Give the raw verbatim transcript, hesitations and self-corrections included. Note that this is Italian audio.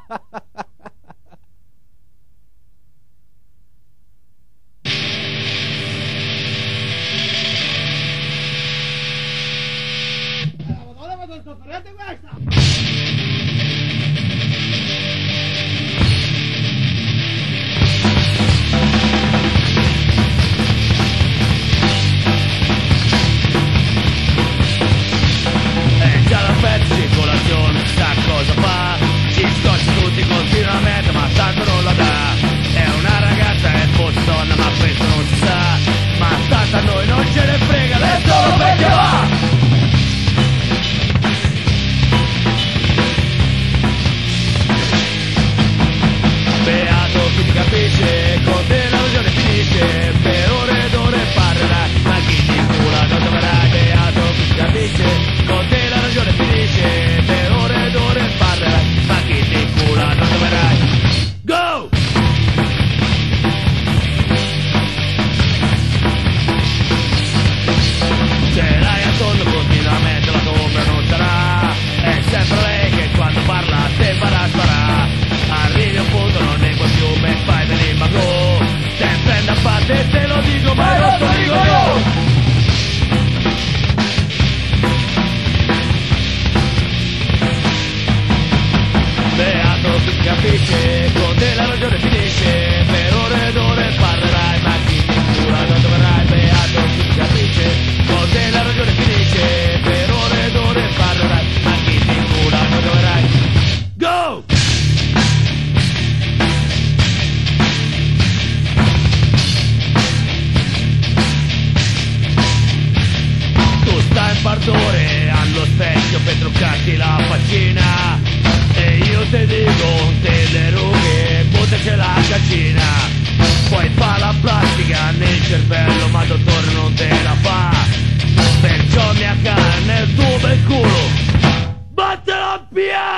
Madonna, ma non sofferete questa! Circolazione, sa cosa fa, ci scoccia tutti continuamente ma tanto non la dà. È una ragazza e fosse donna ma questo non si sa, ma tanto a noi non ce ne frega, lei solo perché va. Beato chi ti capisce, con te la ragione finisce, per ore ed ore parlerai, ma chi ti cura non troverai. Beato chi ti capisce, con te la ragione finisce, per ore ed ore parlerai, ma chi ti cura non troverai. Go! Ce l'hai attorno continuamente, la tua ombra non sarà, è sempre lei che quando parla te farà sparare. Arrivi a un punto non ne puoi più, ben fai venire ma go, te prende a parte te lo dico ma non lo dico io. Beato chi capisce, con te la ragione finisce, per ore ed ore parlerai, ma chi ti cura non troverai. Beato chi capisce, con te la ragione finisce, per ore ed ore parlerai, ma chi ti cura non troverai. Go! Tu stai in pardore allo specchio per truccarti la faccina, e io te dico, te le rughe, buttaci la caccina. Poi fa la plastica nel cervello, ma dottore non te la fa, perciò mia cara nel tuo bel culo, vattela via!